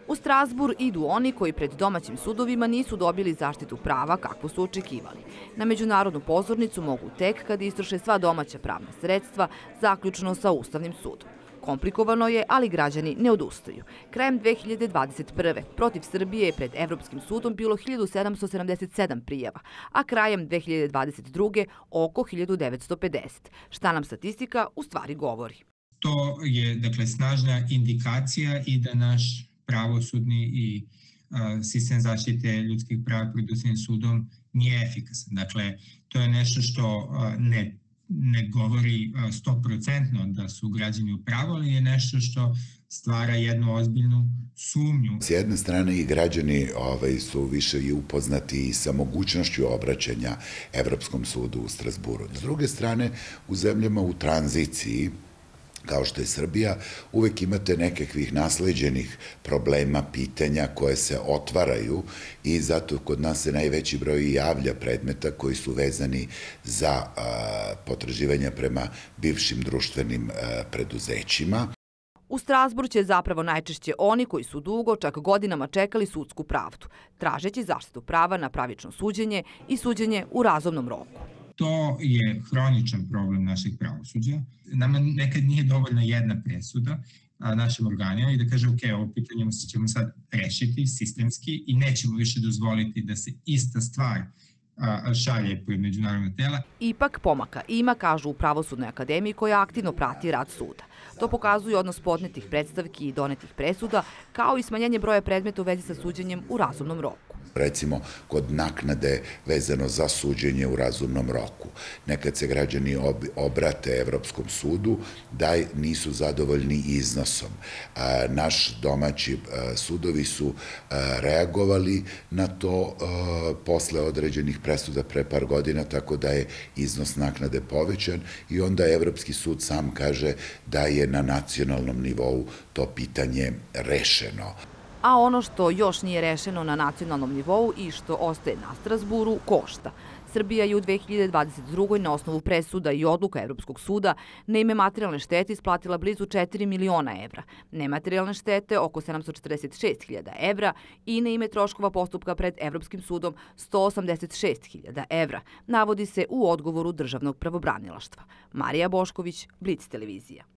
U Strazbur idu oni koji pred domaćim sudovima nisu dobili zaštitu prava kakvu su očekivali. Na međunarodnu pozornicu mogu tek kad istroše sva domaća pravna sredstva, zaključno sa Ustavnim sudom. Komplikovano je, ali građani ne odustaju. Krajem 2021. protiv Srbije je pred Evropskim sudom bilo 1777 prijava, a krajem 2022. oko 1950. Šta nam statistika u stvari govori? To je, dakle, snažna indikacija i da naš pravosudni i sistem zaštite ljudskih prava pred Ustavnim sudom nije efikasan. Dakle, to je nešto što ne govori 100% da su građani u pravu, ali je nešto što stvara jednu ozbiljnu sumnju. S jedne strane i građani su više i upoznati sa mogućnošću obraćanja Evropskom sudu u Strazburu. S druge strane, u zemljama u tranziciji, kao što je Srbija, uvek imate nekakvih nasleđenih problema, pitanja koje se otvaraju i zato kod nas se najveći broj javlja predmeta koji su vezani za potraživanja prema bivšim društvenim preduzećima. U Strazbur će zapravo najčešće oni koji su dugo, čak godinama čekali sudsku pravdu, tražeći zaštitu prava na pravično suđenje i suđenje u razumnom roku. To je hroničan problem naših pravosuđa. Nama nekad nije dovoljna jedna presuda našim organima i da kaže, ok, ovo pitanje ćemo sad rešiti sistemski i nećemo više dozvoliti da se ista stvar šalje pred međunarodna tela. Ipak pomaka ima, kažu u Pravosudnoj akademiji koja aktivno prati rad suda. To pokazuje odnos podnetih predstavki i donetih presuda, kao i smanjenje broja predmeta u vezi sa suđenjem u razumnom roku. Recimo, kod naknade vezano za suđenje u razumnom roku. Nekad se građani obrate Evropskom sudu da nisu zadovoljni iznosom. Naš domaći sudovi su reagovali na to posle određenih presuda pre par godina, tako da je iznos naknade povećan i onda Evropski sud sam kaže da je na nacionalnom nivou to pitanje rešeno. A ono što još nije rešeno na nacionalnom nivou i što ostaje na Strazburu košta. Srbija je u 2022. na osnovu presuda i odluka Evropskog suda na ime materijalne štete isplatila blizu 4 miliona evra, nematerijalne štete oko 746.000 evra i na ime troškova postupka pred Evropskim sudom 186.000 evra, navodi se u odgovoru Državnog pravobranilaštva. Marija Bošković, Blic televizija.